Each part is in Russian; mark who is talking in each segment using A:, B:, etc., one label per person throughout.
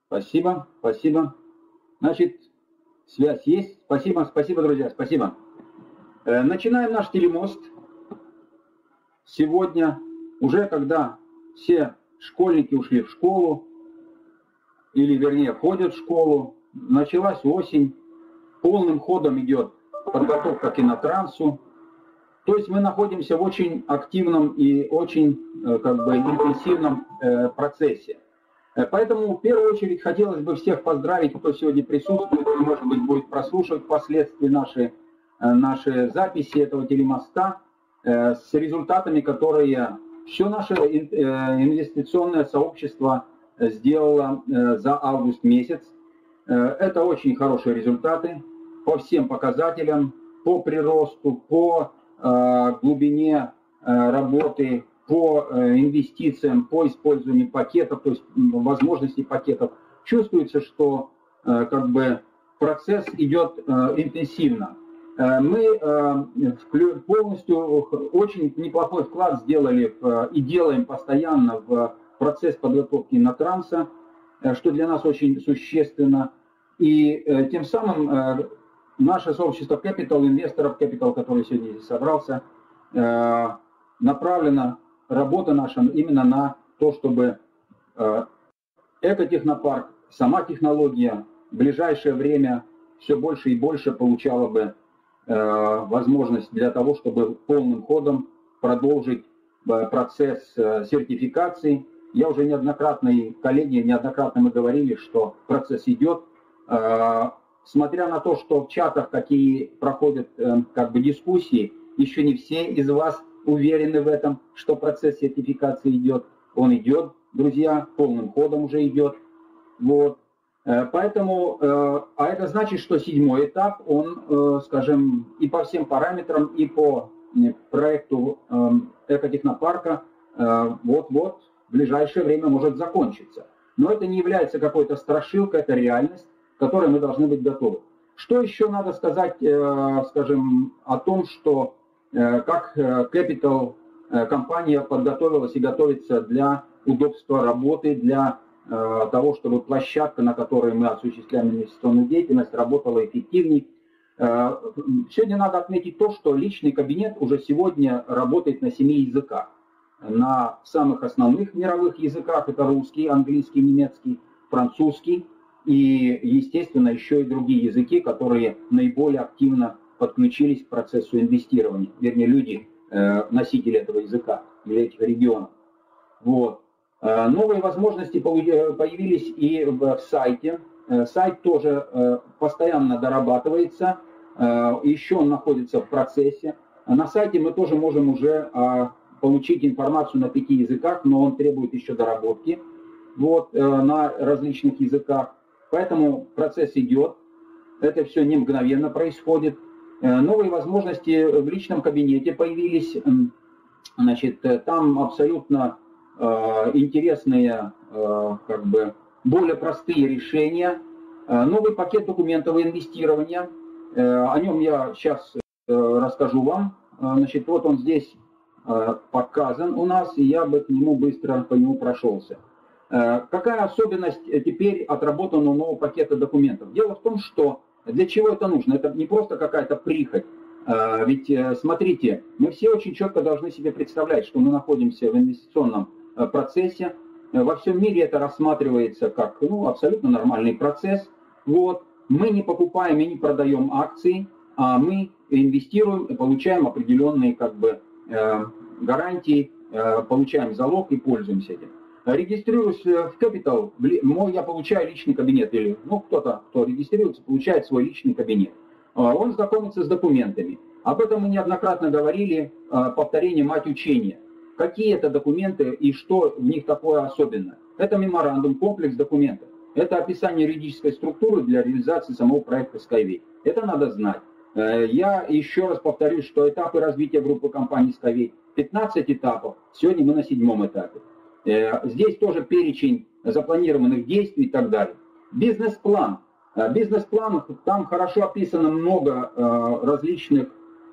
A: Спасибо, спасибо. Значит, связь есть. Спасибо, спасибо, друзья, спасибо. Начинаем наш телемост. Сегодня, уже когда все школьники ушли в школу, или вернее ходят в школу, началась осень, полным ходом идет подготовка к кинотрансу. То есть мы находимся в очень активном и очень интенсивном процессе. Поэтому в первую очередь хотелось бы всех поздравить, кто сегодня присутствует, и, может быть, будет прослушивать впоследствии наши записи этого телемоста с результатами, которые все наше инвестиционное сообщество сделало за август месяц. Это очень хорошие результаты по всем показателям, по приросту, по глубине работы, по инвестициям, по использованию пакетов, то есть возможностей пакетов. Чувствуется, что процесс идет интенсивно. Мы полностью очень неплохой вклад сделали и делаем постоянно в процесс подготовки кинотранса, что для нас очень существенно. И тем самым наше сообщество Capital, инвесторов Capital, который сегодня здесь собрался, направлена работа наша именно на то, чтобы экотехнопарк, сама технология в ближайшее время все больше и больше получала бы возможность для того, чтобы полным ходом продолжить процесс сертификации. Я уже неоднократно, и коллеги, неоднократно мы говорили, что процесс идет. Смотря на то, что в чатах какие проходят дискуссии, еще не все из вас уверены в этом, что процесс сертификации идет. Он идет, друзья, полным ходом уже идет. Вот. Поэтому, а это значит, что 7-й этап, он, скажем, и по всем параметрам, и по проекту экотехнопарка вот-вот в ближайшее время может закончиться. Но это не является какой-то страшилкой, это реальность, к которой мы должны быть готовы. Что еще надо сказать, скажем, о том, что как Capital компания подготовилась и готовится для удобства работы, для того, чтобы площадка, на которой мы осуществляем инвестиционную деятельность, работала эффективнее. Сегодня надо отметить то, что личный кабинет уже сегодня работает на 7 языках. На самых основных мировых языках, это русский, английский, немецкий, французский и, естественно, еще и другие языки, которые наиболее активно подключились к процессу инвестирования, вернее, люди, носители этого языка или этих регионов. Вот. Новые возможности появились и в сайте. Сайт тоже постоянно дорабатывается, еще он находится в процессе. На сайте мы тоже можем уже получить информацию на 5 языках, но он требует еще доработки на различных языках. Поэтому процесс идет, это все не мгновенно происходит. Новые возможности в личном кабинете появились. Значит, там абсолютно интересные, более простые решения. Новый пакет документов инвестирования. О нем я сейчас расскажу вам. Значит, вот он здесь показан у нас, и я бы к нему быстро по нему прошелся. Какая особенность теперь отработанного нового пакета документов? Дело в том, что для чего это нужно? Это не просто какая-то прихоть. Ведь, смотрите, мы все очень четко должны себе представлять, что мы находимся в инвестиционном процессе. Во всем мире это рассматривается как абсолютно нормальный процесс. Вот. Мы не покупаем и не продаем акции, а мы инвестируем и получаем определенные гарантии, получаем залог и пользуемся этим. Регистрируюсь в Capital, я получаю личный кабинет, или кто-то, кто регистрируется, получает свой личный кабинет. Он знакомится с документами. Об этом мы неоднократно говорили, повторение мать учения. Какие это документы и что в них такое особенное? Это меморандум, комплекс документов. Это описание юридической структуры для реализации самого проекта Skyway. Это надо знать. Я еще раз повторюсь, что этапы развития группы компаний Skyway 15 этапов. Сегодня мы на 7-м этапе. Здесь тоже перечень запланированных действий и так далее. Бизнес-план. Бизнес-план, там хорошо описано много различных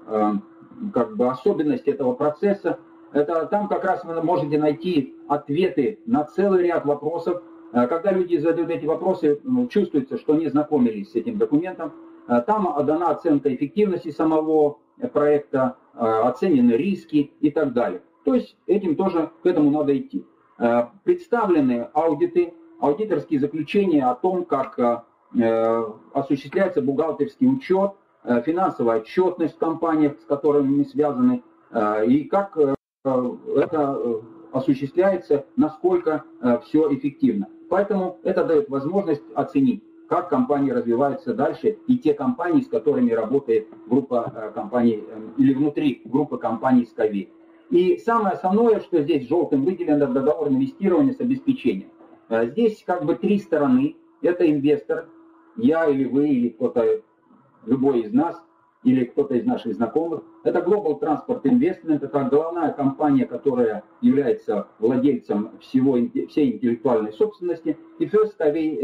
A: особенностей этого процесса. Там как раз вы можете найти ответы на целый ряд вопросов, Когда люди задают эти вопросы, чувствуется, что не знакомились с этим документом. Там дана оценка эффективности самого проекта, оценены риски и так далее. То есть этим тоже, к этому надо идти. Представлены аудиты, аудиторские заключения о том, как осуществляется бухгалтерский учет, финансовая отчетность в компаниях, с которыми мы связаны, и как это осуществляется, насколько все эффективно. Поэтому это дает возможность оценить, как компания развивается дальше, и те компании, с которыми работает группа компаний, или внутри группы компаний Skyway. И самое основное, что здесь желтым выделено, договор инвестирования с обеспечением. Здесь как бы три стороны. Это инвестор, я или вы, или кто-то, любой из нас, или кто-то из наших знакомых. Это Global Transport Investment, это главная компания, которая является владельцем всей интеллектуальной собственности. И First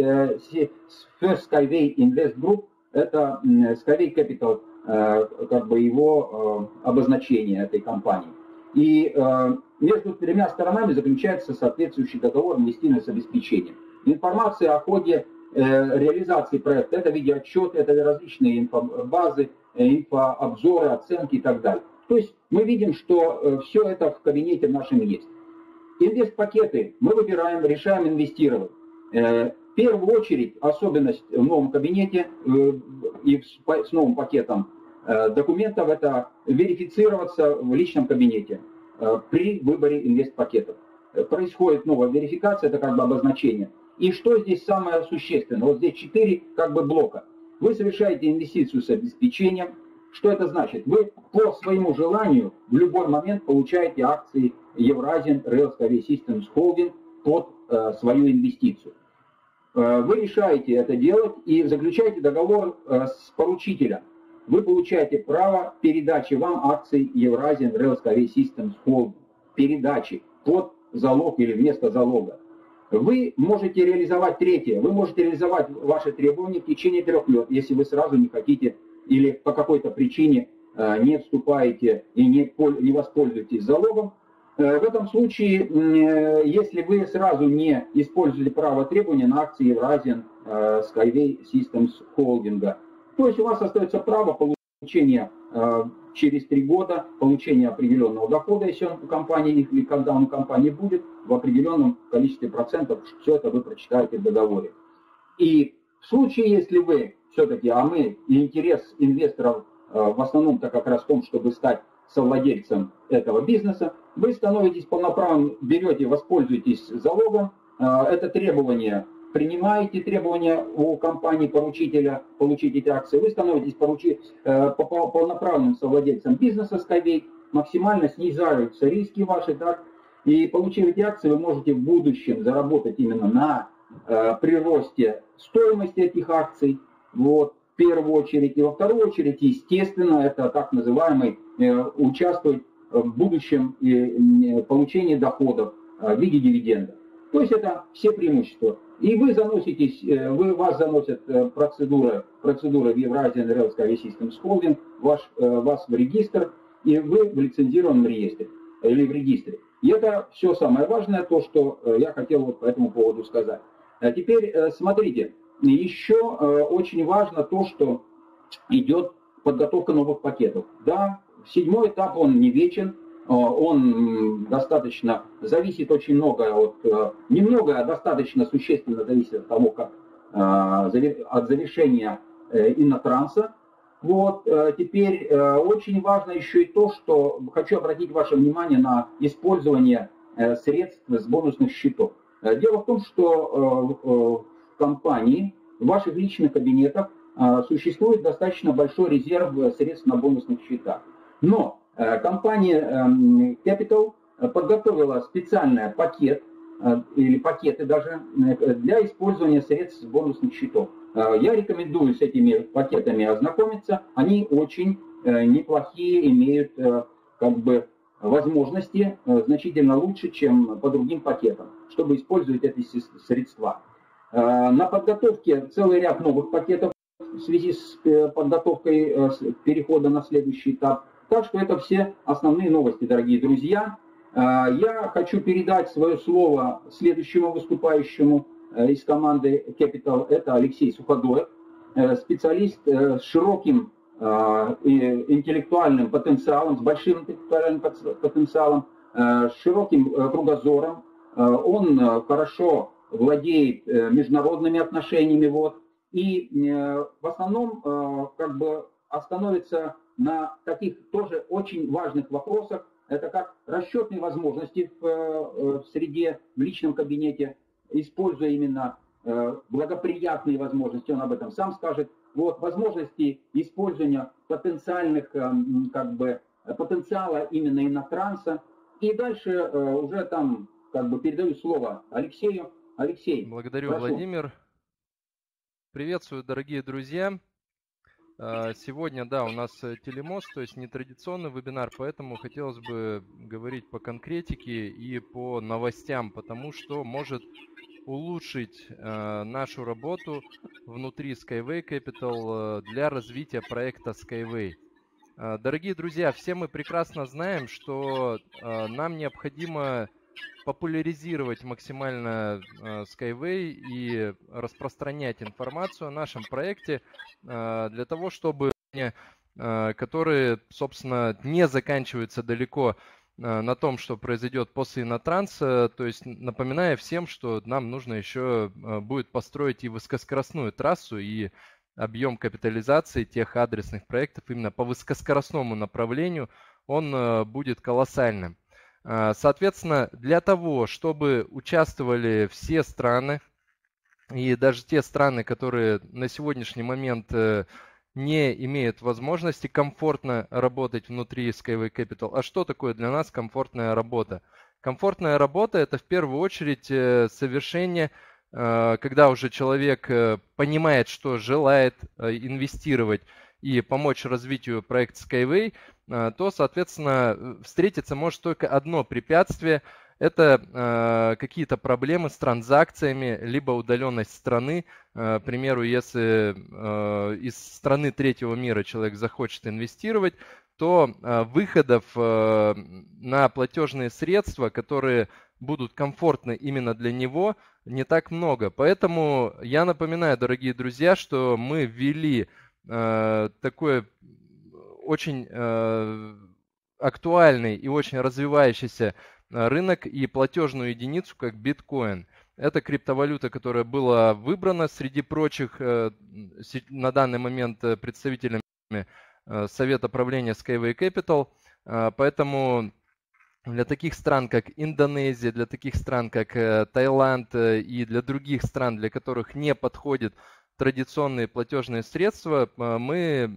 A: Skyway Invest Group, это Skyway Capital, как бы его обозначение этой компании. И между тремя сторонами заключается соответствующий договор инвестирования с обеспечением. Информация о ходе реализации проекта, это видеоотчеты, это различные инфобазы, инфообзоры, оценки и так далее. То есть мы видим, что все это в кабинете в нашем есть. Инвестпакеты мы выбираем, решаем инвестировать. В первую очередь особенность в новом кабинете и с новым пакетом документов — это верифицироваться в личном кабинете при выборе инвестпакетов. Происходит новая верификация, это как бы обозначение. И что здесь самое существенное? Вот здесь 4 как бы блока. Вы совершаете инвестицию с обеспечением. Что это значит? Вы по своему желанию в любой момент получаете акции Eurasian Rail Skyway Systems Holding под свою инвестицию. Вы решаете это делать и заключаете договор с поручителем. Вы получаете право передачи вам акций Eurasian Rail Skyway Systems Holding. Передачи под залог или вместо залога. Вы можете реализовать третье. Вы можете реализовать ваши требования в течение 3 лет, если вы сразу не хотите или по какой-то причине не вступаете и не воспользуетесь залогом. В этом случае, если вы сразу не используете право требования на акции Eurasian Skyway Systems Holding, то есть у вас остается право получения через 3 года, получения определенного дохода, если он у компании или когда он у компании будет, в определенном количестве процентов, все это вы прочитаете в договоре. И в случае, если вы все-таки, интерес инвесторов в основном-то как раз в том, чтобы стать совладельцем этого бизнеса, вы становитесь полноправным, берете, воспользуетесь залогом, это требование, принимаете требования у компании-поручителя получить эти акции, вы становитесь полноправным совладельцем бизнеса Skyway, максимально снижаются риски ваши, так, и получив эти акции, вы можете в будущем заработать именно на приросте стоимости этих акций, вот, в первую очередь, и во вторую очередь, естественно, это так называемый участвовать в будущем получении доходов в виде дивидендов. То есть это все преимущества. И вы заноситесь, вас заносят процедура в Eurasian Rail Skyway Systems Holding, вас в регистр, и вы в лицензированном реестре или в регистре. И это все самое важное, то, что я хотел вот по этому поводу сказать. А теперь смотрите, еще очень важно то, что идет подготовка новых пакетов. Да, 7-й этап, он не вечен, он достаточно зависит очень много немного, а достаточно существенно зависит от того, как от завершения инотранса. Вот, теперь очень важно еще и то, что хочу обратить ваше внимание на использование средств с бонусных счетов. Дело в том, что в компании, в ваших личных кабинетах существует достаточно большой резерв средств на бонусных счетах. Но компания Capital подготовила специальный пакет, или пакеты даже, для использования средств с бонусных счетов. Я рекомендую с этими пакетами ознакомиться. Они очень неплохие, имеют как бы возможности значительно лучше, чем по другим пакетам, чтобы использовать эти средства. На подготовке целый ряд новых пакетов в связи с подготовкой перехода на следующий этап. Так что это все основные новости, дорогие друзья. Я хочу передать свое слово следующему выступающему. из команды Capital – это Алексей Суходоев, специалист с широким интеллектуальным потенциалом, с большим интеллектуальным потенциалом, с широким кругозором. Он хорошо владеет международными отношениями, и в основном как бы остановится на таких тоже очень важных вопросах. Это как расчетные возможности в среде, в личном кабинете, используя именно благоприятные возможности, он об этом сам скажет. Возможности использования потенциальных, как бы, потенциала именно инотранса. И дальше уже там как бы передаю слово Алексею. Алексей,
B: благодарю,
A: прошу.
B: Владимир. Приветствую, дорогие друзья. Сегодня, да, у нас телемост, то есть нетрадиционный вебинар, поэтому хотелось бы говорить по конкретике и по новостям, потому что может улучшить нашу работу внутри Skyway Capital для развития проекта Skyway. Дорогие друзья, все мы прекрасно знаем, что нам необходимо популяризировать максимально Skyway и распространять информацию о нашем проекте для того, чтобы которые, собственно, не заканчиваются далеко на том, что произойдет после инотранса, то есть напоминая всем, что нам нужно еще будет построить и высокоскоростную трассу, и объем капитализации тех адресных проектов именно по высокоскоростному направлению, он будет колоссальным. Соответственно, для того, чтобы участвовали все страны, и даже те страны, которые на сегодняшний момент не имеют возможности комфортно работать внутри Skyway Capital. А что такое для нас комфортная работа? Комфортная работа – это в первую очередь совершение, когда уже человек понимает, что желает инвестировать и помочь развитию проекта Skyway, то, соответственно, встретиться может только одно препятствие – это какие-то проблемы с транзакциями, либо удаленность страны. К примеру, если из страны третьего мира человек захочет инвестировать, то выходов на платежные средства, которые будут комфортны именно для него, не так много. Поэтому я напоминаю, дорогие друзья, что мы ввели такой очень актуальный и очень развивающийся рынок и платежную единицу, как биткоин. Это криптовалюта, которая была выбрана среди прочих на данный момент представителями Совета правления Skyway Capital. Поэтому для таких стран, как Индонезия, для таких стран, как Таиланд и для других стран, для которых не подходят традиционные платежные средства, мы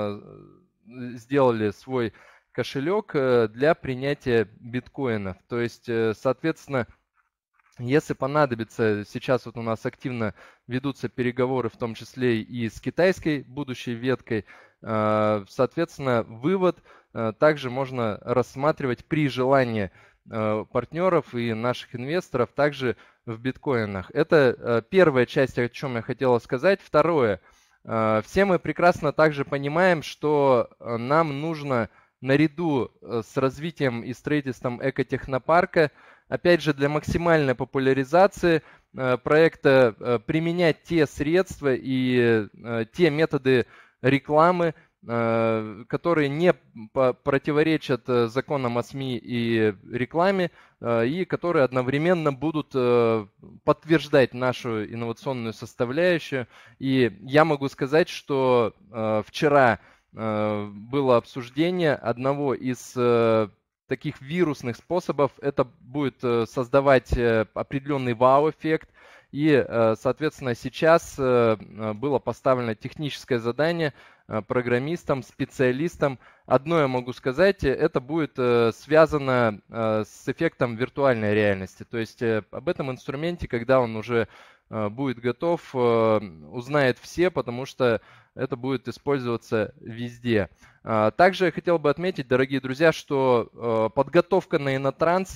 B: сделали свой кошелек для принятия биткоинов. То есть, соответственно, если понадобится, сейчас вот у нас активно ведутся переговоры, в том числе и с китайской будущей веткой, соответственно, вывод также можно рассматривать при желании партнеров и наших инвесторов также в биткоинах. Это первая часть, о чем я хотел сказать. Второе. Все мы прекрасно также понимаем, что нам нужно наряду с развитием и строительством экотехнопарка, опять же, для максимальной популяризации проекта применять те средства и те методы рекламы, которые не противоречат законам о СМИ и рекламе, и которые одновременно будут подтверждать нашу инновационную составляющую. И я могу сказать, что вчера было обсуждение одного из таких вирусных способов. Это будет создавать определенный вау-эффект. И, соответственно, сейчас было поставлено техническое задание программистам, специалистам. Одно я могу сказать, это будет связано с эффектом виртуальной реальности. То есть об этом инструменте, когда он уже будет готов, узнают все, потому что это будет использоваться везде. Также я хотел бы отметить, дорогие друзья, что подготовка на инотранс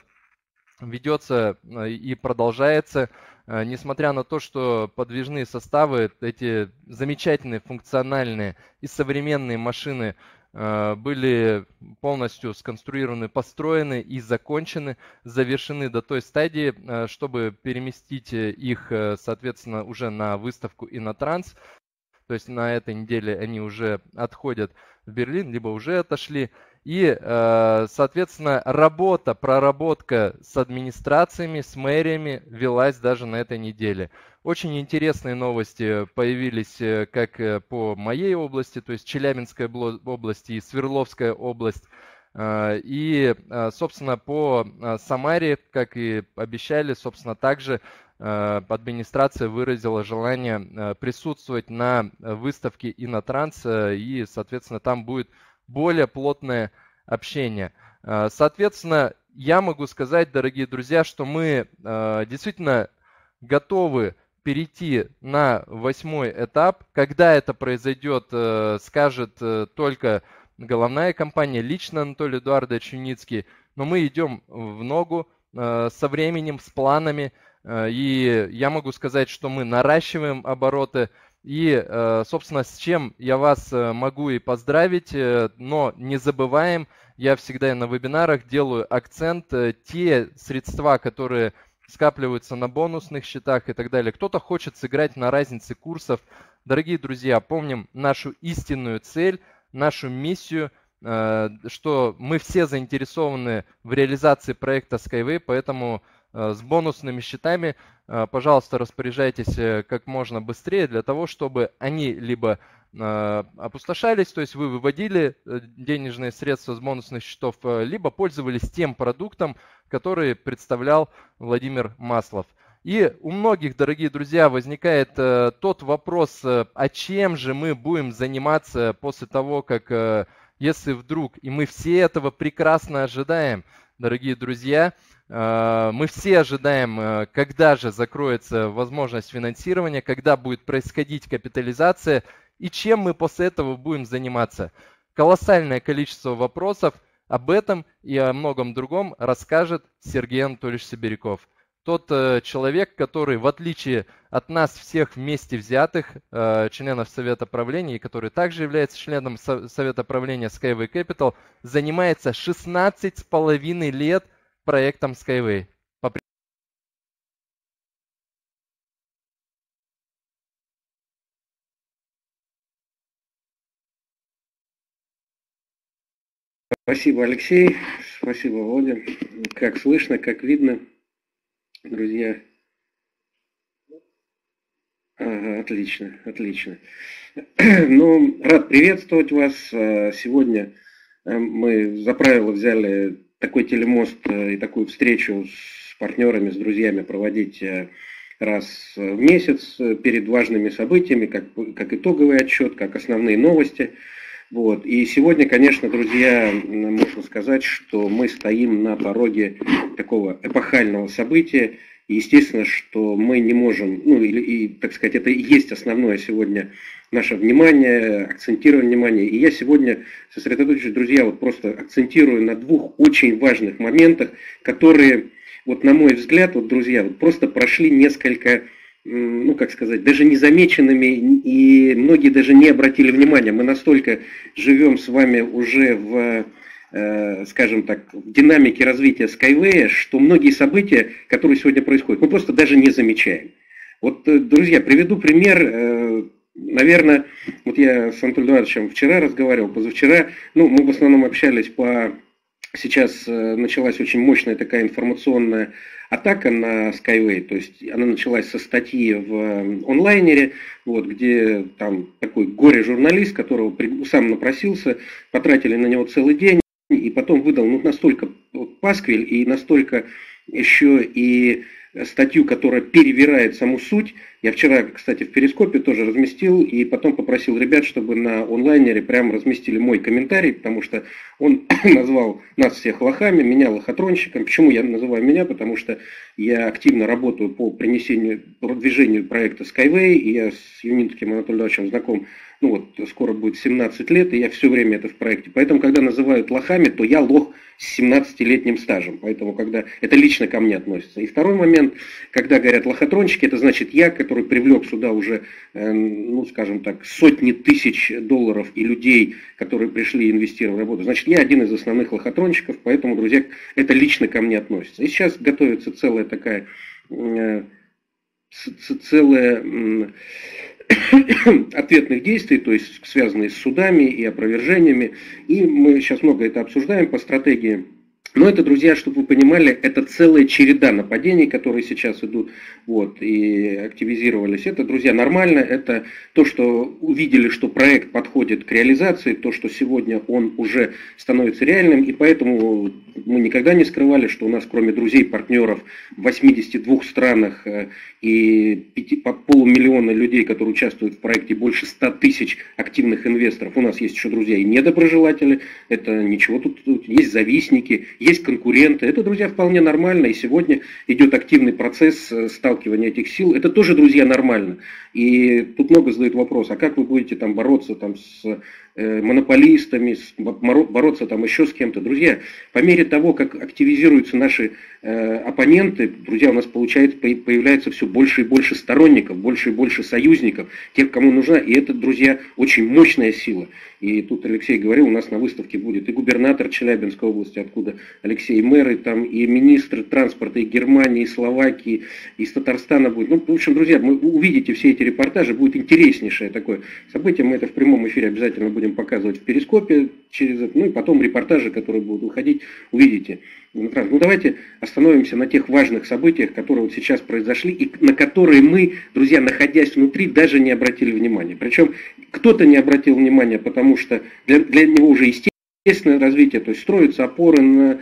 B: ведется и продолжается, несмотря на то, что подвижные составы, эти замечательные, функциональные и современные машины были полностью сконструированы, построены и закончены, завершены до той стадии, чтобы переместить их, соответственно, уже на выставку и на транс. То есть на этой неделе они уже отходят в Берлин, либо уже отошли. И, соответственно, проработка с администрациями, с мэриями велась даже на этой неделе. Очень интересные новости появились как по моей области, то есть Челябинская область и Свердловская область. И, собственно, по Самаре, как и обещали, собственно, также администрация выразила желание присутствовать на выставке и на транс, и, соответственно, там будет более плотное общение. Соответственно, я могу сказать, дорогие друзья, что мы действительно готовы перейти на 8-й этап. Когда это произойдет, скажет только головная компания, лично Анатолий Эдуардович Юницкий. Но мы идем в ногу со временем, с планами. И я могу сказать, что мы наращиваем обороты. И, собственно, с чем я вас могу и поздравить, но не забываем, я всегда на вебинарах делаю акцент, те средства, которые скапливаются на бонусных счетах и так далее. Кто-то хочет сыграть на разнице курсов. Дорогие друзья, помним нашу истинную цель, нашу миссию, что мы все заинтересованы в реализации проекта Skyway, поэтому с бонусными счетами, пожалуйста, распоряжайтесь как можно быстрее для того, чтобы они либо опустошались, то есть вы выводили денежные средства с бонусных счетов, либо пользовались тем продуктом, который представлял Владимир Маслов. И у многих, дорогие друзья, возникает тот вопрос, а чем же мы будем заниматься после того, как, если вдруг, и мы все этого прекрасно ожидаем, дорогие друзья, мы все ожидаем, когда же закроется возможность финансирования, когда будет происходить капитализация и чем мы после этого будем заниматься. Колоссальное количество вопросов. Об этом и о многом другом расскажет Сергей Анатольевич Сибиряков. Тот человек, который, в отличие от нас всех вместе взятых, членов Совета правления, и который также является членом Совета правления Skyway Capital, занимается 16,5 лет проектом Skyway.
C: Спасибо, Алексей. Спасибо, Володя. Как слышно, как видно, друзья? Ага, отлично, отлично. Ну, рад приветствовать вас. Сегодня мы за правило взяли такой телемост и такую встречу с партнерами, с друзьями проводить раз в месяц перед важными событиями, как итоговый отчет, как основные новости. Вот. И сегодня, конечно, друзья, можно сказать, что мы стоим на пороге такого эпохального события. И естественно, что мы не можем, так сказать, это и есть основное сегодня наше внимание, акцентирование внимания. И я сегодня сосредоточусь, друзья, вот просто акцентирую на двух очень важных моментах, которые, вот на мой взгляд, вот, друзья, вот просто прошли несколько, как сказать, даже незамеченными, и многие даже не обратили внимания. Мы настолько живем с вами уже в, скажем так, в динамике развития Skyway, что многие события, которые сегодня происходят, мы просто даже не замечаем. Вот, друзья, приведу пример. Наверное, вот я с Анатолием Эдуардовичем вчера разговаривал, позавчера, мы в основном общались Сейчас началась очень мощная такая информационная атака на Skyway, то есть она началась со статьи в онлайнере, где там такой горе-журналист, которого сам напросился, потратили на него целый день, и потом выдал настолько пасквиль и настолько еще и статью, которая перевирает саму суть. Я вчера, кстати, в Перископе тоже разместил, и потом попросил ребят, чтобы на онлайнере прямо разместили мой комментарий, потому что он назвал нас всех лохами, меня лохотронщиком. Почему я называю меня? Потому что я активно работаю по продвижению проекта Skyway, и я с Юницким Анатолием Ивановичем знаком, скоро будет 17 лет, и я все время это в проекте. Поэтому, когда называют лохами, то я лох с 17-летним стажем. Поэтому, когда это лично ко мне относится. И второй момент, когда говорят лохотронщики, это значит я, который привлек сюда уже, ну, скажем так, сотни тысяч долларов и людей, которые пришли инвестировать в работу. Значит, я один из основных лохотронщиков, поэтому, друзья, это лично ко мне относится. И сейчас готовится целая такая, ответных действий, то есть связанные с судами и опровержениями. И мы сейчас много это обсуждаем по стратегии. Но это, друзья, чтобы вы понимали, это целая череда нападений, которые сейчас идут, вот, и активизировались. Это, друзья, нормально. Это то, что увидели, что проект подходит к реализации, то, что сегодня он уже становится реальным. И поэтому мы никогда не скрывали, что у нас, кроме друзей, партнеров в 82 странах и 500 000 людей, которые участвуют в проекте, больше 100 тысяч активных инвесторов, у нас есть еще друзья и недоброжелатели. Это ничего, тут есть завистники, есть конкуренты. Это, друзья, вполне нормально. И сегодня идет активный процесс сталкивания этих сил. Это тоже, друзья, нормально. И тут много задают вопрос, а как вы будете там бороться там, с монополистами, бороться там еще с кем-то. Друзья, по мере того, как активизируются наши оппоненты, друзья, у нас появляется все больше и больше сторонников, больше и больше союзников, тех, кому нужна. И это, друзья, очень мощная сила. И тут Алексей говорил, у нас на выставке будет и губернатор Челябинской области, откуда Алексей, мэры, там, и министры транспорта и Германии, и Словакии, и из Татарстана будет. Ну, в общем, друзья, вы увидите все эти репортажи, будет интереснейшее такое событие. Мы это в прямом эфире обязательно будем показывать в Перископе, ну и потом репортажи, которые будут выходить, увидите. Ну давайте остановимся на тех важных событиях, которые вот сейчас произошли, и на которые мы, друзья, находясь внутри, даже не обратили внимания. Причем кто-то не обратил внимания, потому что для него уже естественное развитие, то есть строятся опоры,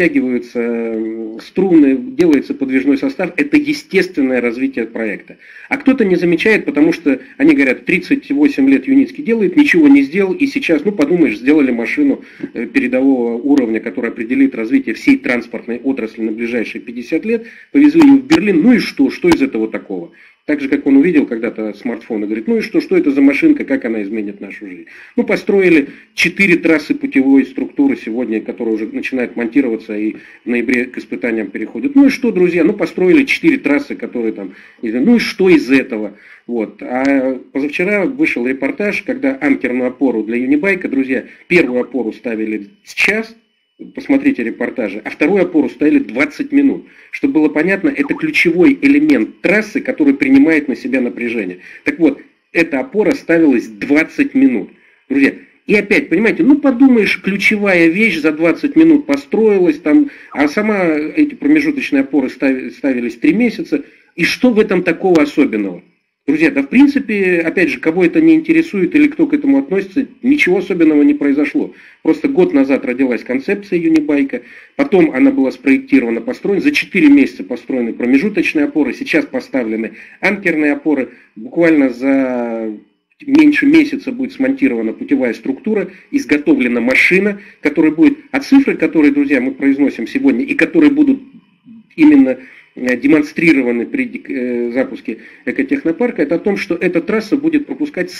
C: натягиваются струны, делается подвижной состав, это естественное развитие проекта. А кто-то не замечает, потому что они говорят, 38 лет Юницкий делает, ничего не сделал, и сейчас, ну подумаешь, сделали машину передового уровня, которая определит развитие всей транспортной отрасли на ближайшие 50 лет, повезли ее в Берлин, ну и что из этого такого? Так же, как он увидел когда-то смартфон и говорит, ну и что это за машинка, как она изменит нашу жизнь. Ну, построили 4 трассы путевой структуры сегодня, которые уже начинают монтироваться и в ноябре к испытаниям переходят. Ну и что, друзья, ну построили 4 трассы, которые там, ну и что из этого? Вот. А позавчера вышел репортаж, когда анкерную опору для Юнибайка, друзья, первую опору ставили час, посмотрите репортажи, а вторую опору ставили 20 минут. Чтобы было понятно, это ключевой элемент трассы, который принимает на себя напряжение. Так вот, эта опора ставилась 20 минут. Друзья, и опять, понимаете, ну подумаешь, ключевая вещь за 20 минут построилась, там, а сама эти промежуточные опоры ставились 3 месяца. И что в этом такого особенного? Друзья, да в принципе, опять же, кого это не интересует или кто к этому относится, ничего особенного не произошло. Просто год назад родилась концепция Юнибайка, потом она была спроектирована, построена, за 4 месяца построены промежуточные опоры, сейчас поставлены анкерные опоры, буквально за меньше месяца будет смонтирована путевая структура, изготовлена машина, которая будет, а цифры, которые, друзья, мы произносим сегодня, и которые будут именно демонстрированы при запуске экотехнопарка, это о том, что эта трасса будет пропускать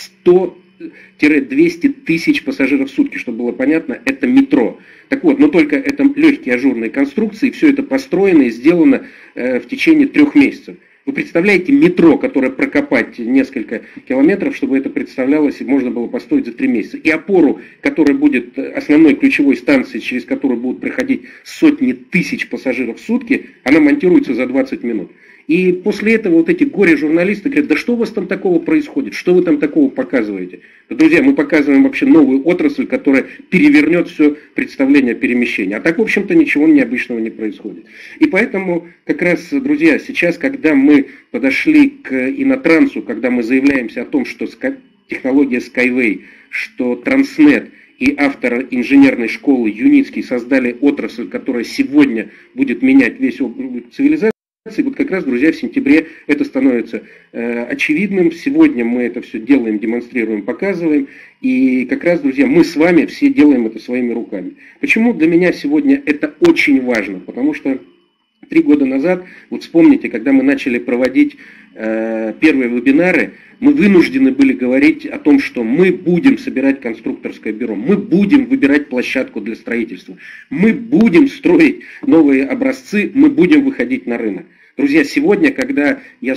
C: 100-200 тысяч пассажиров в сутки, чтобы было понятно, это метро. Так вот, но только это легкие ажурные конструкции, все это построено и сделано в течение 3 месяцев. Вы представляете метро, которое прокопать несколько километров, чтобы это представлялось и можно было построить за 3 месяца. И опору, которая будет основной ключевой станцией, через которую будут проходить сотни тысяч пассажиров в сутки, она монтируется за 20 минут. И после этого вот эти горе-журналисты говорят, да что у вас там такого происходит, что вы там такого показываете? Да, друзья, мы показываем вообще новую отрасль, которая перевернет все представление о перемещении. А так, в общем-то, ничего необычного не происходит. И поэтому, как раз, друзья, сейчас, когда мы подошли к инотрансу, когда мы заявляемся о том, что технология Skyway, что Транснет и автор инженерной школы Юницкий создали отрасль, которая сегодня будет менять весь цивилизацию, вот как раз, друзья, в сентябре это становится очевидным. Сегодня мы это все делаем, демонстрируем, показываем. И как раз, друзья, мы с вами все делаем это своими руками. Почему для меня сегодня это очень важно? Потому что 3 года назад, вот вспомните, когда мы начали проводить первые вебинары, мы вынуждены были говорить о том, что мы будем собирать конструкторское бюро, мы будем выбирать площадку для строительства, мы будем строить новые образцы, мы будем выходить на рынок. Друзья, сегодня, когда я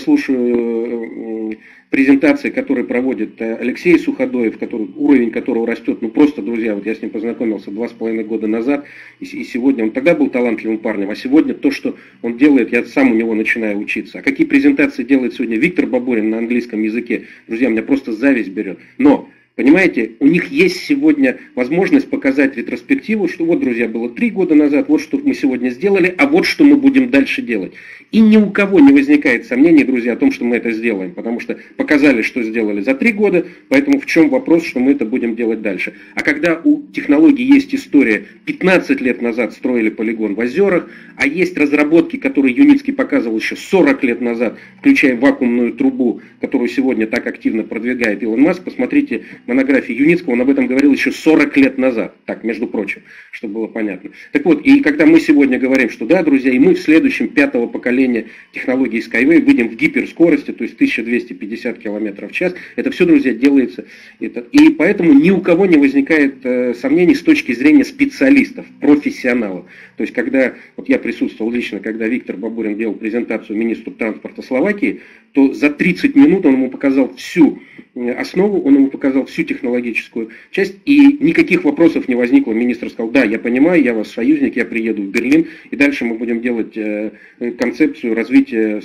C: слушаю презентации, которые проводит Алексей Суходоев, уровень которого растет, ну просто, друзья, вот я с ним познакомился 2,5 года назад, и сегодня он тогда был талантливым парнем, а сегодня то, что он делает, я сам у него начинаю учиться. А какие презентации делает сегодня Виктор Бабурин на английском языке, друзья, меня просто зависть берет. Но, понимаете, у них есть сегодня возможность показать ретроспективу, что вот, друзья, было 3 года назад, вот что мы сегодня сделали, а вот что мы будем дальше делать. И ни у кого не возникает сомнений, друзья, о том, что мы это сделаем, потому что показали, что сделали за 3 года, поэтому в чем вопрос, что мы это будем делать дальше. А когда у технологий есть история, 15 лет назад строили полигон в Озерах, а есть разработки, которые Юницкий показывал еще 40 лет назад, включая вакуумную трубу, которую сегодня так активно продвигает Илон Маск, посмотрите монографии Юницкого, он об этом говорил еще 40 лет назад, так, между прочим, чтобы было понятно. Так вот, и когда мы сегодня говорим, что да, друзья, и мы в следующем 5-го поколения технологии Skyway выйдем в гиперскорости, то есть 1250 км в час, это все, друзья, делается. И поэтому ни у кого не возникает сомнений с точки зрения специалистов, профессионалов. То есть, когда, вот я присутствовал лично, когда Виктор Бабурин делал презентацию министру транспорта Словакии, то за 30 минут он ему показал всю основу, он ему показал всю технологическую часть, и никаких вопросов не возникло. Министр сказал: да, я понимаю, я ваш союзник, я приеду в Берлин, и дальше мы будем делать концепцию развития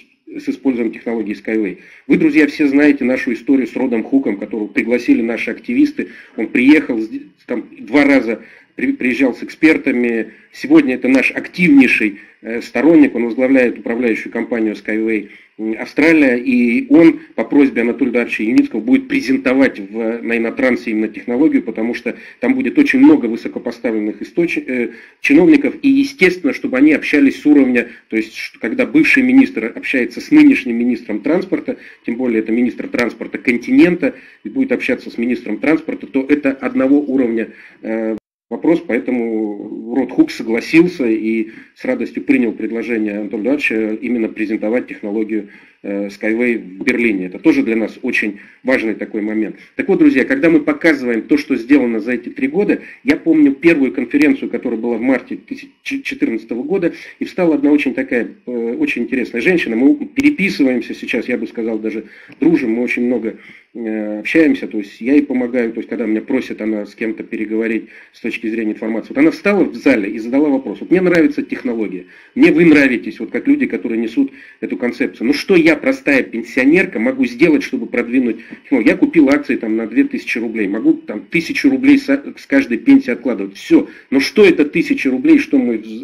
C: с использованием технологии Skyway. Вы, друзья, все знаете нашу историю с Родом Хуком, которого пригласили наши активисты. Он приехал, там 2 раза приезжал с экспертами. Сегодня это наш активнейший сторонник, он возглавляет управляющую компанию Skyway Австралия, и он по просьбе Анатолия Эдуардовича Юницкого будет презентовать на Инотрансе именно технологию, потому что там будет очень много высокопоставленных чиновников, и естественно, чтобы они общались с уровня, то есть когда бывший министр общается с нынешним министром транспорта, тем более это министр транспорта континента, и будет общаться с министром транспорта, то это одного уровня вопрос, поэтому Род Хук согласился и с радостью принял предложение Анатолия Эдуардовича именно презентовать технологию Skyway в Берлине. Это тоже для нас очень важный такой момент. Так вот, друзья, когда мы показываем то, что сделано за эти 3 года, я помню первую конференцию, которая была в марте 2014 года, и встала одна очень такая, очень интересная женщина. Мы переписываемся сейчас, я бы сказал, даже дружим, мы очень много общаемся, то есть я ей помогаю, то есть когда меня просит она с кем-то переговорить с точки зрения информации. Вот она встала в зале и задала вопрос: вот мне нравится технология, мне вы нравитесь, вот как люди, которые несут эту концепцию. Ну что я, простая пенсионерка, могу сделать, чтобы продвинуть технологию? Я купил акции там на 2000 рублей, могу там 1000 рублей с каждой пенсии откладывать, все. Но что это 1000 рублей, что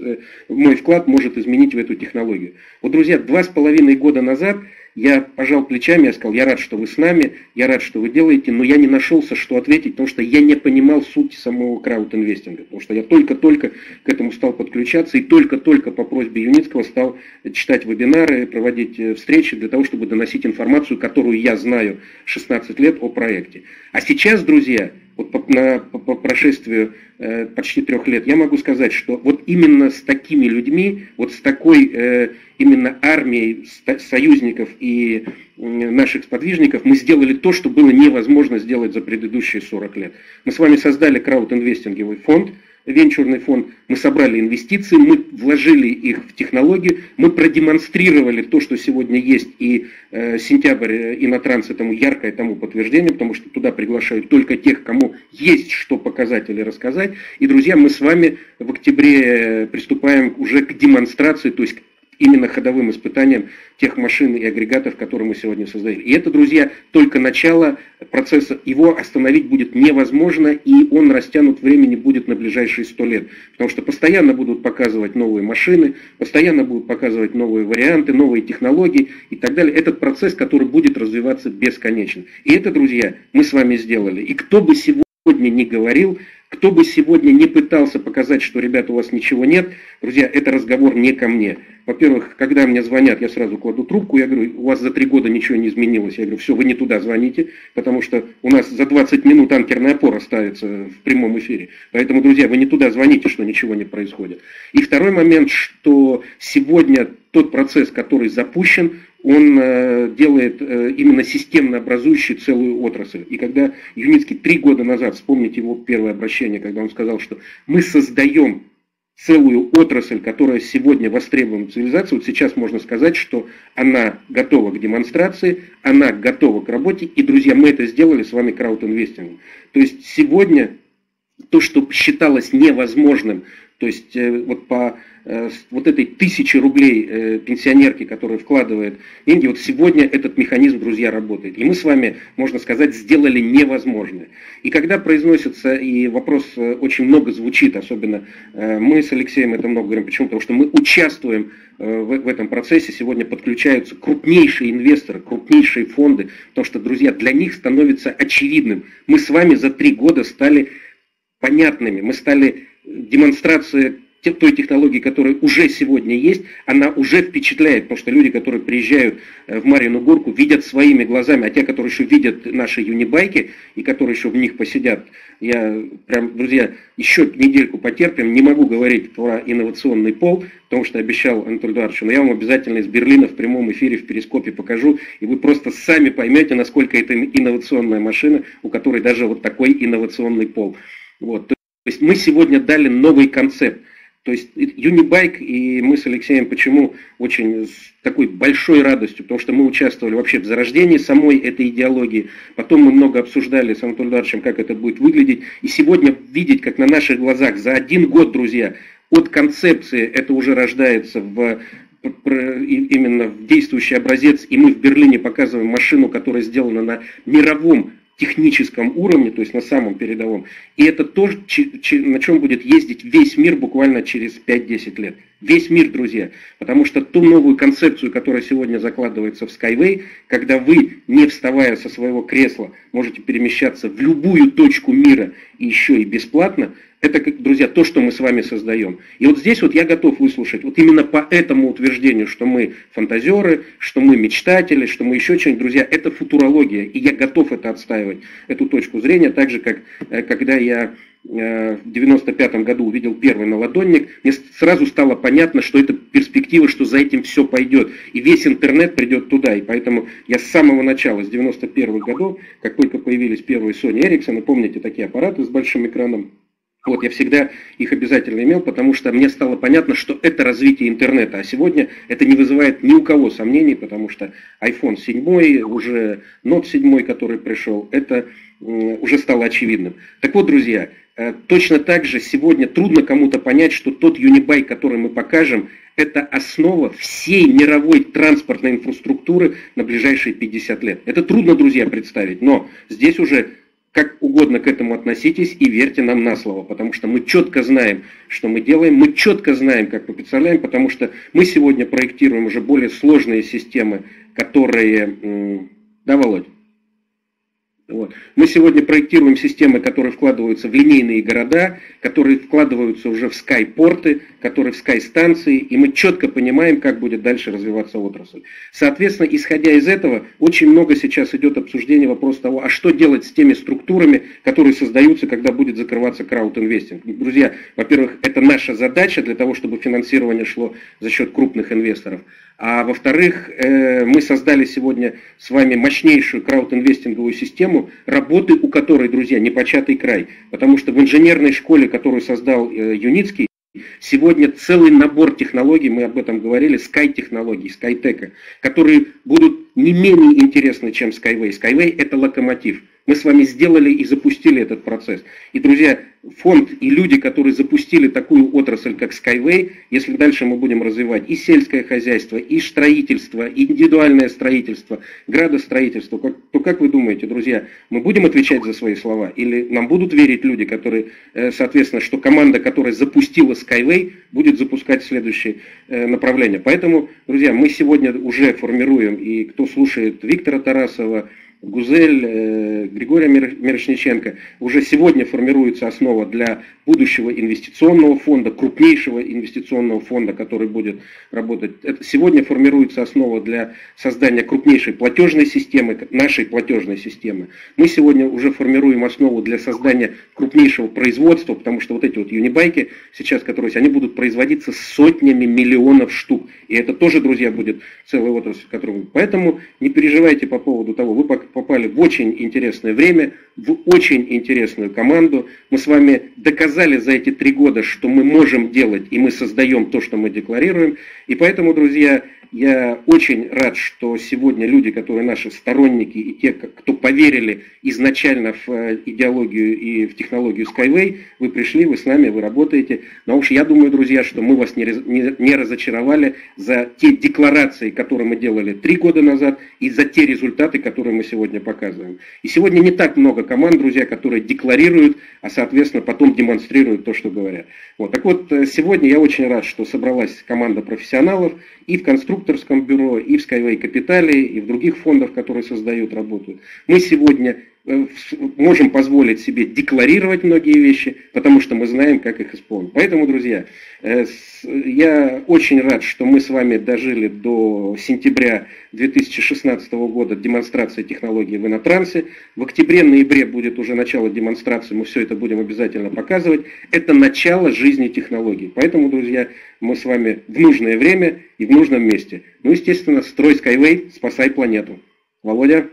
C: мой вклад может изменить в эту технологию? Вот, друзья, 2,5 года назад я пожал плечами, я сказал: я рад, что вы с нами, я рад, что вы делаете, но я не нашелся, что ответить, потому что я не понимал суть самого краудинвестинга, потому что я только-только к этому стал подключаться и только-только по просьбе Юницкого стал читать вебинары, проводить встречи для того, чтобы доносить информацию, которую я знаю 16 лет о проекте. А сейчас, друзья, вот по прошествию почти 3 лет, я могу сказать, что вот именно с такими людьми, вот с такой именно армией союзников и наших сподвижников мы сделали то, что было невозможно сделать за предыдущие 40 лет. Мы с вами создали краудинвестинговый фонд, венчурный фонд, мы собрали инвестиции, мы вложили их в технологию, мы продемонстрировали то, что сегодня есть, и сентябрь Инотранс этому яркое тому подтверждение, потому что туда приглашают только тех, кому есть что показать или рассказать. И, друзья, мы с вами в октябре приступаем уже к демонстрации, то есть именно ходовым испытанием тех машин и агрегатов, которые мы сегодня создали. И это, друзья, только начало процесса. Его остановить будет невозможно, и он растянут времени будет на ближайшие 100 лет. Потому что постоянно будут показывать новые машины, постоянно будут показывать новые варианты, новые технологии и так далее. Этот процесс, который будет развиваться бесконечно. И это, друзья, мы с вами сделали. И кто бы сегодня не говорил, Кто бы сегодня не пытался показать, что, ребята, у вас ничего нет, друзья, это разговор не ко мне. Во-первых, когда мне звонят, я сразу кладу трубку, я говорю, у вас за 3 года ничего не изменилось. Я говорю, все, вы не туда звоните, потому что у нас за 20 минут анкерная опора ставится в прямом эфире. Поэтому, друзья, вы не туда звоните, что ничего не происходит. И второй момент, что сегодня тот процесс, который запущен, он делает именно системно образующий целую отрасль. И когда Юницкий 3 года назад, вспомните его первое обращение, когда он сказал, что мы создаем целую отрасль, которая сегодня востребована в цивилизации, вот сейчас можно сказать, что она готова к демонстрации, она готова к работе, и, друзья, мы это сделали с вами краудинвестингом. То есть сегодня то, что считалось невозможным, то есть вот по вот этой 1000 рублей пенсионерки, которая вкладывает деньги, вот сегодня этот механизм, друзья, работает. И мы с вами, можно сказать, сделали невозможное. И когда произносится, и вопрос очень много звучит, особенно мы с Алексеем это много говорим, почему? Потому что мы участвуем в этом процессе, сегодня подключаются крупнейшие инвесторы, крупнейшие фонды, потому что, друзья, для них становится очевидным. Мы с вами за 3 года стали понятными, мы стали демонстрацией той технологии, которая уже сегодня есть, она уже впечатляет, потому что люди, которые приезжают в Марьину Горку, видят своими глазами, а те, которые еще видят наши юнибайки и которые еще в них посидят, я прям, друзья, еще недельку потерпим, не могу говорить про инновационный пол, потому что обещал Анатолию Эдуардовичу, но я вам обязательно из Берлина в прямом эфире в Перископе покажу, и вы просто сами поймете, насколько это инновационная машина, у которой даже вот такой инновационный пол. Вот. То есть мы сегодня дали новый концепт. То есть Юнибайк и мы с Алексеем почему очень с такой большой радостью, потому что мы участвовали вообще в зарождении самой этой идеологии, потом мы много обсуждали с Анатолием Эдуардовичем, как это будет выглядеть, и сегодня видеть, как на наших глазах за 1 год, друзья, от концепции это уже рождается именно в действующий образец, и мы в Берлине показываем машину, которая сделана на мировом техническом уровне, то есть на самом передовом. И это то, на чем будет ездить весь мир буквально через 5-10 лет. Весь мир, друзья. Потому что ту новую концепцию, которая сегодня закладывается в Skyway, когда вы, не вставая со своего кресла, можете перемещаться в любую точку мира и еще и бесплатно, это, друзья, то, что мы с вами создаем. И вот здесь вот я готов выслушать, вот именно по этому утверждению, что мы фантазеры, что мы мечтатели, что мы еще что-нибудь, друзья, это футурология, и я готов это отстаивать, эту точку зрения, так же, как когда я в 95 году увидел первый наладонник, мне сразу стало понятно, что это перспектива, что за этим все пойдет, и весь интернет придет туда, и поэтому я с самого начала, с 91 годов, как только появились первые Sony Ericsson, помните такие аппараты с большим экраном, вот, я всегда их обязательно имел, потому что мне стало понятно, что это развитие интернета. А сегодня это не вызывает ни у кого сомнений, потому что iPhone 7, уже Note 7, который пришел, это уже стало очевидным. Так вот, друзья, точно так же сегодня трудно кому-то понять, что тот Юнибайк, который мы покажем, это основа всей мировой транспортной инфраструктуры на ближайшие 50 лет. Это трудно, друзья, представить, но здесь уже как угодно к этому относитесь и верьте нам на слово, потому что мы четко знаем, что мы делаем, мы четко знаем, как мы представляем, потому что мы сегодня проектируем уже более сложные системы, которые... Да, Володь? Вот. Мы сегодня проектируем системы, которые вкладываются в линейные города, которые вкладываются уже в скайпорты, которые в скайстанции, и мы четко понимаем, как будет дальше развиваться отрасль. Соответственно, исходя из этого, очень много сейчас идет обсуждение вопроса того, а что делать с теми структурами, которые создаются, когда будет закрываться краудинвестинг. Друзья, во-первых, это наша задача для того, чтобы финансирование шло за счет крупных инвесторов. А во-вторых, мы создали сегодня с вами мощнейшую краудинвестинговую систему, работы у которой, друзья, непочатый край. Потому что в инженерной школе, которую создал Юницкий, сегодня целый набор технологий, мы об этом говорили, скай-технологий, скайтека, которые будут не менее интересны, чем Skyway. Skyway – это локомотив. Мы с вами сделали и запустили этот процесс. И, друзья, фонд и люди, которые запустили такую отрасль, как Skyway, если дальше мы будем развивать и сельское хозяйство, и строительство, и индивидуальное строительство, градостроительство, то как вы думаете, друзья, мы будем отвечать за свои слова? Или нам будут верить люди, которые, соответственно, что команда, которая запустила Skyway, будет запускать следующее направление? Поэтому, друзья, мы сегодня уже формируем, и кто слушает Виктора Тарасова, Гузель, Григория Мирошниченко. Уже сегодня формируется основа для будущего инвестиционного фонда, крупнейшего инвестиционного фонда, который будет работать. Сегодня формируется основа для создания крупнейшей платежной системы, нашей платежной системы. Мы сегодня уже формируем основу для создания крупнейшего производства, потому что вот эти вот юнибайки сейчас, которые они будут производиться сотнями миллионов штук. И это тоже, друзья, будет целая отрасль, которую... Поэтому не переживайте по поводу того, вы попали в очень интересное время, в очень интересную команду. Мы с вами доказали за эти 3 года, что мы можем делать, и мы создаем то, что мы декларируем. И поэтому, друзья, я очень рад, что сегодня люди, которые наши сторонники и те, кто поверили изначально в идеологию и в технологию Skyway, вы пришли, вы с нами, вы работаете. Но уж я думаю, друзья, что мы вас не разочаровали за те декларации, которые мы делали 3 года назад, и за те результаты, которые мы сегодня показываем. И сегодня не так много команд, друзья, которые декларируют, а соответственно потом демонстрируют то, что говорят. Вот. Так вот, сегодня я очень рад, что собралась команда профессионалов и в конструкторском бюро, и в Skyway Капитале, и в других фондах, которые создают, работают. Мы сегодня можем позволить себе декларировать многие вещи, потому что мы знаем, как их исполнить. Поэтому, друзья, я очень рад, что мы с вами дожили до сентября 2016 года демонстрации технологий в Инотрансе. В октябре-ноябре будет уже начало демонстрации, мы все это будем обязательно показывать. Это начало жизни технологий. Поэтому, друзья, мы с вами в нужное время и в нужном месте. Ну, естественно, строй Skyway, спасай планету. Володя?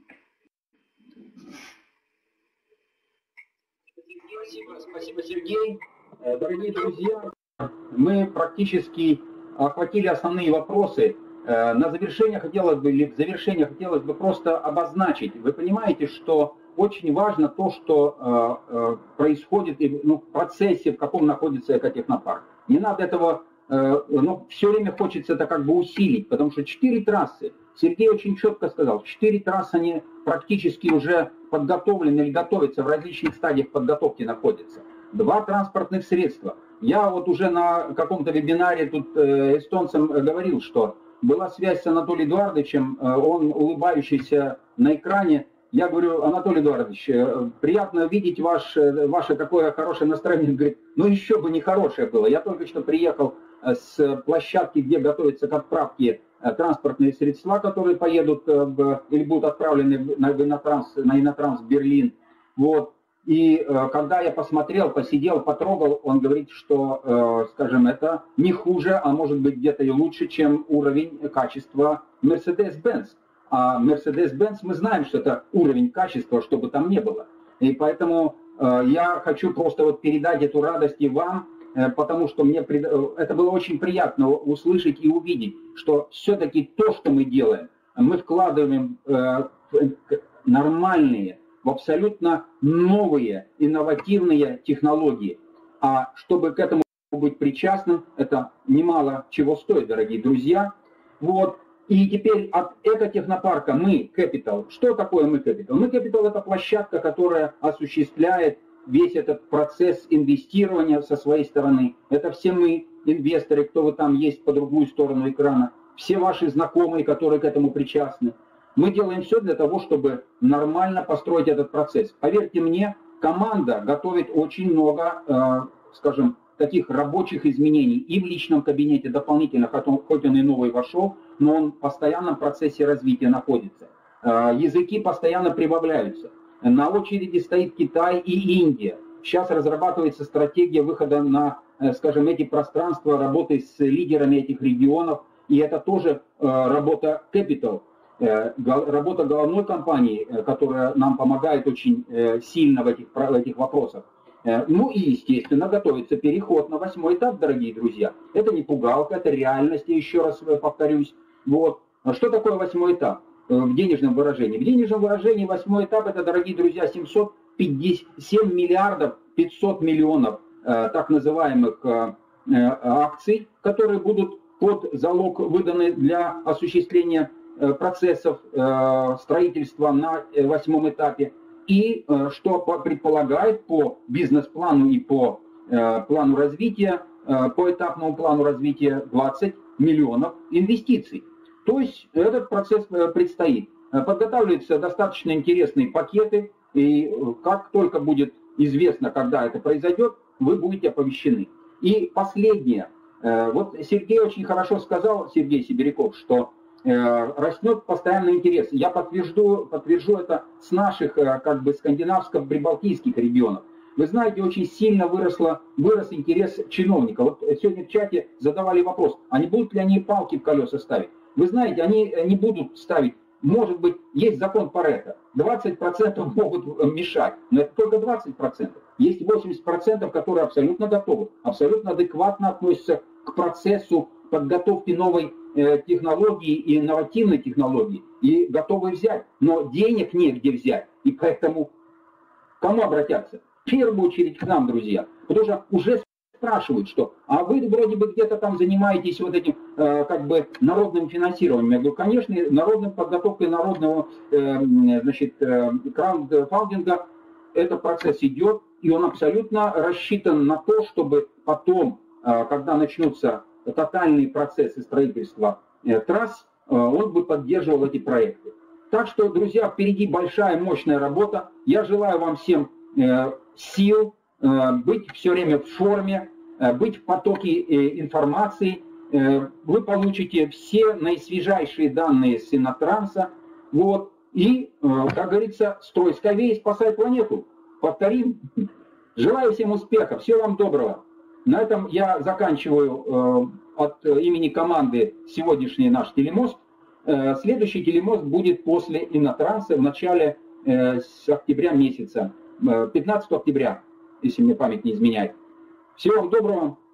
A: Спасибо, Сергей. Дорогие друзья, мы практически охватили основные вопросы. В завершение хотелось бы просто обозначить. Вы понимаете, что очень важно то, что происходит в процессе, в каком находится экотехнопарк. Не надо этого, но все время хочется это как бы усилить, потому что 4 трассы, Сергей очень четко сказал, 4 трассы, они практически уже подготовлены или готовятся, в различных стадиях подготовки находятся. 2 транспортных средства. Я вот уже на каком-то вебинаре тут эстонцам говорил, что была связь с Анатолием Эдуардовичем, он улыбающийся на экране. Я говорю: Анатолий Эдуардович, приятно видеть ваше такое хорошее настроение. Он говорит: ну еще бы не хорошее было. Я только что приехал с площадки, где готовятся к отправке транспортные средства, которые поедут или будут отправлены на Инотранс в Берлин. Вот. И когда я посмотрел, посидел, потрогал, он говорит, что, скажем, это не хуже, а может быть где-то и лучше, чем уровень качества Mercedes-Benz. А Mercedes-Benz, мы знаем, что это уровень качества, что бы там ни было. И поэтому я хочу просто вот передать эту радость и вам, потому что мне это было очень приятно услышать и увидеть, что все-таки то, что мы делаем, мы вкладываем в нормальные, в абсолютно новые, инновативные технологии. А чтобы к этому быть причастным, это немало чего стоит, дорогие друзья. Вот. И теперь от экотехнопарка мы Capital. Что такое мы Capital? Мы Capital — это площадка, которая осуществляет весь этот процесс инвестирования со своей стороны. Это все мы, инвесторы, кто вы там есть по другую сторону экрана, все ваши знакомые, которые к этому причастны. Мы делаем все для того, чтобы нормально построить этот процесс. Поверьте мне, команда готовит очень много, скажем, таких рабочих изменений и в личном кабинете дополнительно, хоть он и новый вошел, но он в постоянном процессе развития находится. Языки постоянно прибавляются. На очереди стоит Китай и Индия. Сейчас разрабатывается стратегия выхода на, скажем, эти пространства, работы с лидерами этих регионов. И это тоже работа Capital, работа головной компании, которая нам помогает очень сильно в этих вопросах. Ну и, естественно, готовится переход на 8-й этап, дорогие друзья. Это не пугалка, это реальность, я еще раз повторюсь. Вот. Что такое 8-й этап в денежном выражении? В денежном выражении 8-й этап — это, дорогие друзья, 757 миллиардов 500 миллионов так называемых акций, которые будут под залог выданы для осуществления процессов строительства на 8-м этапе. И что предполагает по бизнес-плану и по плану развития, по этапному плану развития 20 миллионов инвестиций. То есть этот процесс предстоит. Подготавливаются достаточно интересные пакеты, и как только будет известно, когда это произойдет, вы будете оповещены. И последнее. Вот Сергей очень хорошо сказал, Сергей Сибиряков, что растет постоянный интерес. Я подтвержу это с наших как бы скандинавско-прибалтийских регионов. Вы знаете, очень сильно вырос интерес чиновников. Вот сегодня в чате задавали вопрос, а не будут ли они палки в колеса ставить? Вы знаете, они не будут ставить. Может быть, есть закон Парето. 20% могут мешать, но это только 20%. Есть 80%, которые абсолютно готовы, абсолютно адекватно относятся к процессу подготовки новой технологии и инновативной технологии и готовы взять. Но денег негде взять. И поэтому к кому обратятся? В первую очередь к нам, друзья. Потому что уже спрашивают, что а вы вроде бы где-то там занимаетесь вот этим как бы народным финансированием. Я говорю, конечно, народной подготовкой народного краундфандинга этот процесс идет, и он абсолютно рассчитан на то, чтобы потом, когда начнутся тотальные процессы строительства трасс, он бы поддерживал эти проекты. Так что, друзья, впереди большая, мощная работа. Я желаю вам всем сил, быть все время в форме, быть в потоке информации. Вы получите все наисвежайшие данные с Иннотранса. Вот. И, как говорится, строй скорее, спасай планету. Повторим. Желаю всем успехов. Всего вам доброго. На этом я заканчиваю от имени команды сегодняшний наш телемост. Следующий телемост будет после Иннотранса в начале с октября месяца. 15 октября, если мне память не изменяет. Всего вам доброго.